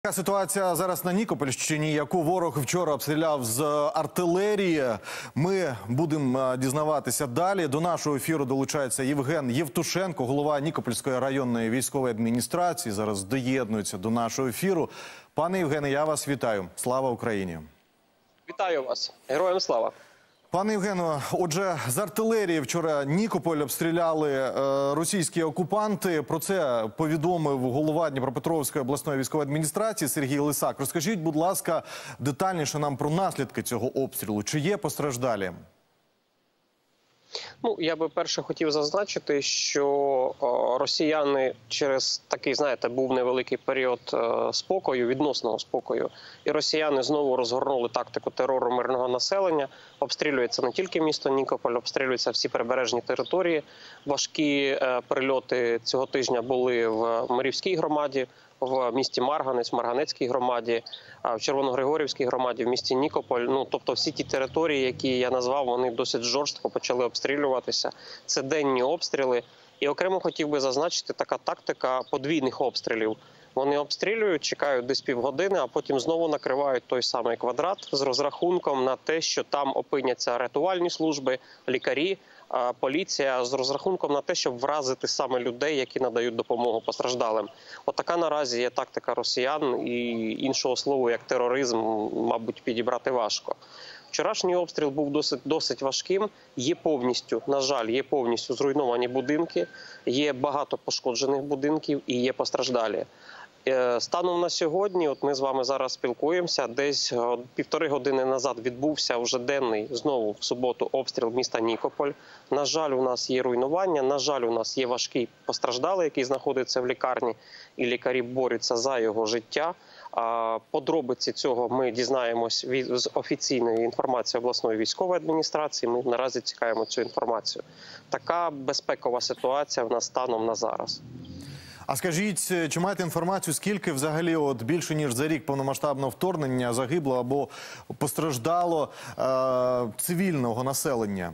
Така ситуація зараз на Нікопольщині, яку ворог вчора обстріляв з артилерії. Ми будемо дізнаватися далі. До нашого ефіру долучається Євген Євтушенко, голова Нікопольської районної військової адміністрації. Зараз доєднується до нашого ефіру. Пане Євгене, я вас вітаю. Слава Україні! Вітаю вас. Героям слава! Пане Євгену, отже, з артилерії вчора Нікополь обстріляли російські окупанти. Про це повідомив голова Дніпропетровської обласної військової адміністрації Сергій Лисак. Розкажіть, будь ласка, детальніше нам про наслідки цього обстрілу. Чи є постраждалі? Ну, я би перше хотів зазначити, що росіяни через такий, знаєте, був невеликий період спокою, відносного спокою, і росіяни знову розгорнули тактику терору мирного населення. Обстрілюється не тільки місто Нікополь, обстрілюються всі прибережні території. Важкі прильоти цього тижня були в Мирівській громаді, в місті Марганець, в Марганецькій громаді, в Червоногригорівській громаді, в місті Нікополь. Ну, тобто всі ті території, які я назвав, вони досить жорстко почали обстрілюватися. Це денні обстріли. І окремо хотів би зазначити така тактика подвійних обстрілів. Вони обстрілюють, чекають десь півгодини, а потім знову накривають той самий квадрат з розрахунком на те, що там опиняться рятувальні служби, лікарі, поліція, з розрахунком на те, щоб вразити саме людей, які надають допомогу постраждалим. Отака наразі є тактика росіян, і іншого слова, як тероризм, мабуть, підібрати важко. Вчорашній обстріл був досить важким. Є повністю, на жаль, є повністю зруйновані будинки, є багато пошкоджених будинків і є постраждалі. Станом на сьогодні, от ми з вами зараз спілкуємося, десь півтори години назад відбувся вже денний, знову в суботу, обстріл міста Нікополь. На жаль, у нас є руйнування, на жаль, у нас є важкий постраждалий, який знаходиться в лікарні, і лікарі борються за його життя. Подробиці цього ми дізнаємось з офіційної інформації обласної військової адміністрації. Ми наразі чекаємо цю інформацію. Така безпекова ситуація в нас станом на зараз. А скажіть, чи маєте інформацію, скільки взагалі більше ніж за рік повномасштабного вторгнення загибло або постраждало цивільного населення?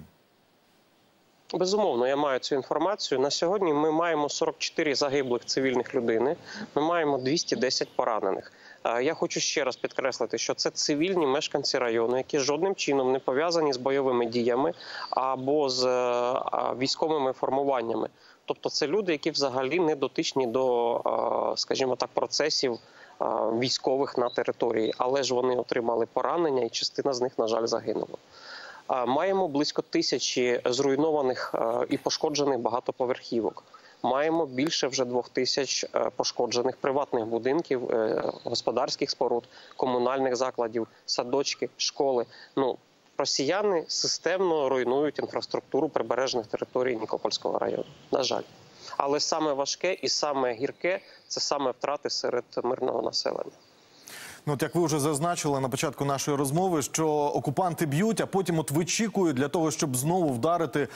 Безумовно, я маю цю інформацію. На сьогодні ми маємо 44 загиблих цивільних людини, ми маємо 210 поранених. Я хочу ще раз підкреслити, що це цивільні мешканці району, які жодним чином не пов'язані з бойовими діями або з військовими формуваннями. Тобто це люди, які взагалі не дотичні до, скажімо так, процесів військових на території. Але ж вони отримали поранення, і частина з них, на жаль, загинула. Маємо близько 1000 зруйнованих і пошкоджених багатоповерхівок. Маємо більше вже 2000 пошкоджених приватних будинків, господарських споруд, комунальних закладів, садочки, школи. Ну, росіяни системно руйнують інфраструктуру прибережних територій Нікопольського району. На жаль. Але саме важке і саме гірке – це саме втрати серед мирного населення. Ну, от як ви вже зазначили на початку нашої розмови, що окупанти б'ють, а потім вичікують для того, щоб знову вдарити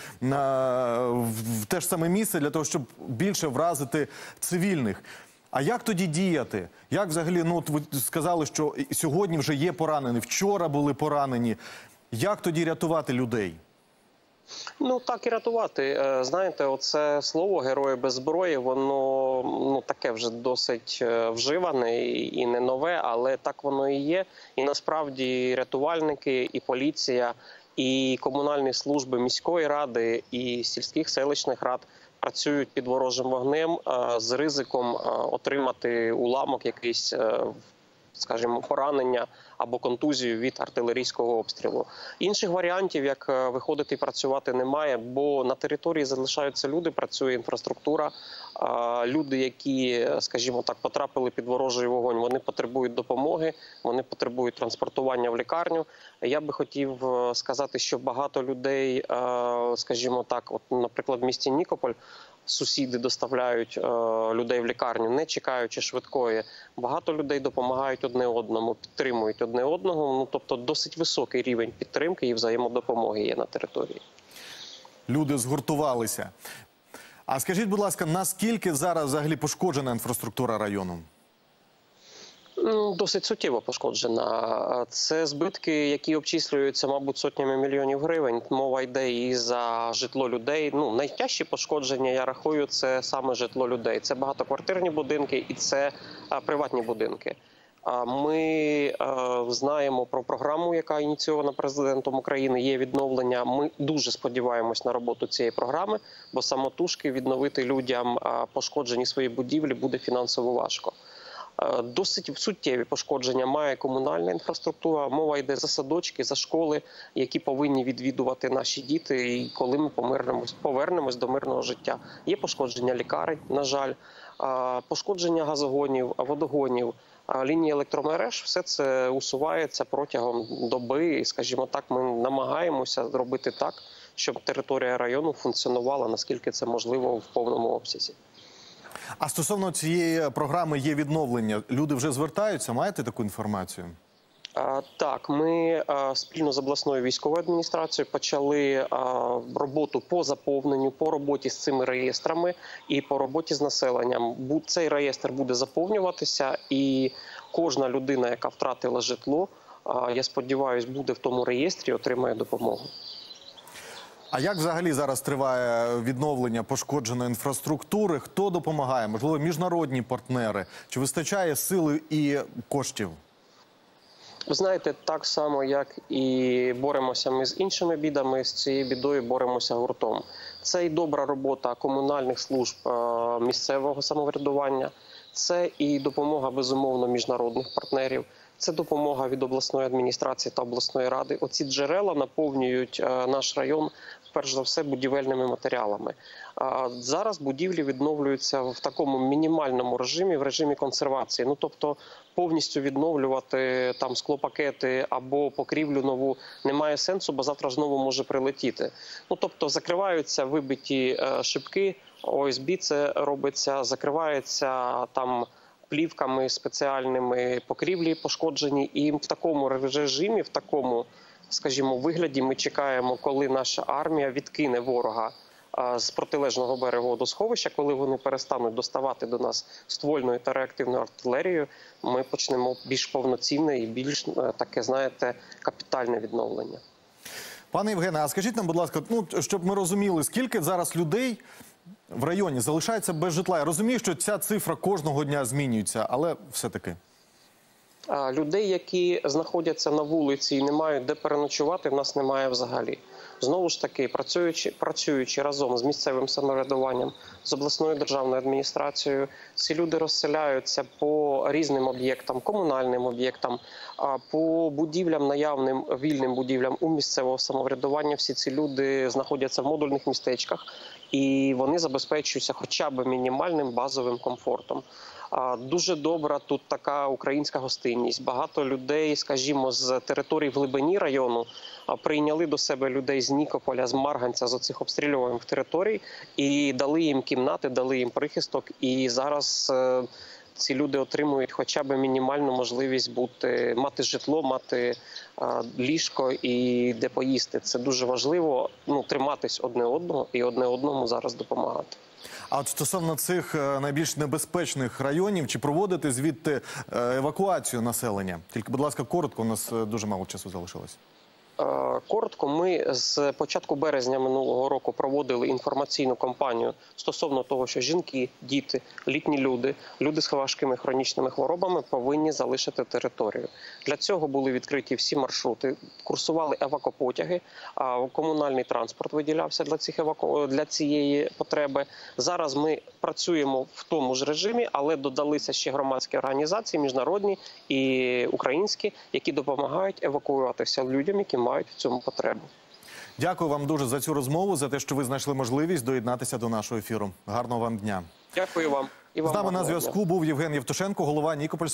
в те ж саме місце, для того, щоб більше вразити цивільних. А як тоді діяти? Як взагалі, ну, от ви сказали, що сьогодні вже є поранені, вчора були поранені. Як тоді рятувати людей? Ну, так і рятувати. Знаєте, оце слово «герої без зброї», воно таке вже досить вживане і не нове, але так воно і є. І насправді рятувальники, і поліція, і комунальні служби міської ради, і сільських селищних рад працюють під ворожим вогнем з ризиком отримати уламок якийсь, скажімо, поранення або контузію від артилерійського обстрілу. Інших варіантів, як виходити і працювати, немає, бо на території залишаються люди, працює інфраструктура. Люди, які, скажімо так, потрапили під ворожий вогонь, вони потребують допомоги, вони потребують транспортування в лікарню. Я би хотів сказати, що багато людей, скажімо так, от, наприклад, в місті Нікополь, сусіди доставляють людей в лікарню, не чекаючи швидкої. Багато людей допомагають одне одному, підтримують одне одного. Ну, тобто досить високий рівень підтримки і взаємодопомоги є на території. Люди згуртувалися. А скажіть, будь ласка, наскільки зараз взагалі пошкоджена інфраструктура району? Досить суттєво пошкоджена. Це збитки, які обчислюються, мабуть, сотнями мільйонів гривень. Мова йде і за житло людей. Ну, найтяжчі пошкодження, я рахую, це саме житло людей. Це багатоквартирні будинки і це приватні будинки. Ми знаємо про програму, яка ініційована президентом України. Є відновлення. Ми дуже сподіваємось на роботу цієї програми, бо самотужки відновити людям пошкоджені свої будівлі буде фінансово важко. Досить суттєві пошкодження має комунальна інфраструктура. Мова йде за садочки, за школи, які повинні відвідувати наші діти, і коли ми повернемось до мирного життя. Є пошкодження лікарень, на жаль, пошкодження газогонів, водогонів, лінії електромереж. Все це усувається протягом доби. І, скажімо так, ми намагаємося зробити так, щоб територія району функціонувала, наскільки це можливо, в повному обсязі. А стосовно цієї програми «Є відновлення», люди вже звертаються? Маєте таку інформацію? Так, ми спільно з обласною військовою адміністрацією почали роботу по заповненню, по роботі з цими реєстрами і по роботі з населенням. Цей реєстр буде заповнюватися, і кожна людина, яка втратила житло, я сподіваюся, буде в тому реєстрі і отримає допомогу. А як взагалі зараз триває відновлення пошкодженої інфраструктури? Хто допомагає? Можливо, міжнародні партнери? Чи вистачає сили і коштів? Ви знаєте, так само, як і боремося ми з іншими бідами, з цією бідою боремося гуртом. Це і добра робота комунальних служб місцевого самоврядування, це і допомога, безумовно, міжнародних партнерів, це допомога від обласної адміністрації та обласної ради. Оці джерела наповнюють наш район, перш за все, будівельними матеріалами. Зараз будівлі відновлюються в такому мінімальному режимі, в режимі консервації. Ну, тобто повністю відновлювати там склопакети або покрівлю нову немає сенсу, бо завтра знову може прилетіти. Ну, тобто закриваються вибиті шибки, ОСБ це робиться, закривається там плівками спеціальними покрівлі пошкоджені. І в такому режимі, в такому, скажімо, вигляді ми чекаємо, коли наша армія відкине ворога з протилежного берегу водосховища, коли вони перестануть доставати до нас ствольною та реактивною артилерією, ми почнемо більш повноцінне і більш таке, знаєте, капітальне відновлення. Пане Євгене, а скажіть нам, будь ласка, щоб ми розуміли, скільки зараз людей в районі залишається без житла? Я розумію, що ця цифра кожного дня змінюється, але все-таки. Людей, які знаходяться на вулиці і не мають де переночувати, в нас немає взагалі. Знову ж таки, працюючи разом з місцевим самоврядуванням, з обласною державною адміністрацією, ці люди розселяються по різним об'єктам, комунальним об'єктам, по будівлям, наявним вільним будівлям у місцевого самоврядування. Всі ці люди знаходяться в модульних містечках і вони забезпечуються хоча б мінімальним базовим комфортом. Дуже добра тут така українська гостинність. Багато людей, скажімо, з територій в глибині району прийняли до себе людей з Нікополя, з Марганця, з оцих обстрілюваних територій і дали їм кімнати, дали їм прихисток. І зараз ці люди отримують хоча б мінімальну можливість мати житло, мати ліжко і де поїсти. Це дуже важливо, триматись одне одного і одне одному зараз допомагати. А от стосовно цих найбільш небезпечних районів, чи проводити звідти евакуацію населення? Тільки, будь ласка, коротко, у нас дуже мало часу залишилось. Коротко, ми з початку березня минулого року проводили інформаційну кампанію стосовно того, що жінки, діти, літні люди, люди з важкими хронічними хворобами повинні залишити територію. Для цього були відкриті всі маршрути, курсували евакопотяги, комунальний транспорт виділявся для цієї потреби. Зараз ми працюємо в тому ж режимі, але додалися ще громадські організації, міжнародні і українські, які допомагають евакуюватися людям, які мають в цьому потребу. Дякую вам дуже за цю розмову, за те, що ви знайшли можливість доєднатися до нашого ефіру. Гарного вам дня. Дякую вам. З нами на зв'язку був Євген Євтушенко, голова Нікопольської